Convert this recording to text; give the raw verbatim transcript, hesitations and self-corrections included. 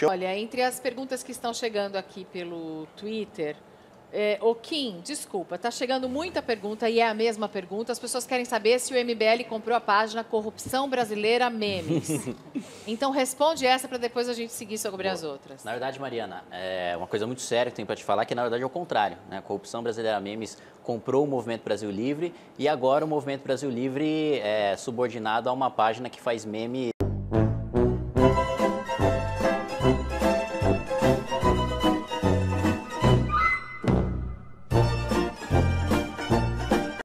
que eu... Olha, entre as perguntas que estão chegando aqui pelo Twitter, é, o Kim, desculpa, está chegando muita pergunta e é a mesma pergunta. As pessoas querem saber se o M B L comprou a página Corrupção Brasileira Memes. Então responde essa para depois a gente seguir sobre as outras. Na verdade, Mariana, é uma coisa muito séria que tem para te falar, que na verdade é o contrário, né? A Corrupção Brasileira Memes comprou o Movimento Brasil Livre e agora o Movimento Brasil Livre é subordinado a uma página que faz memes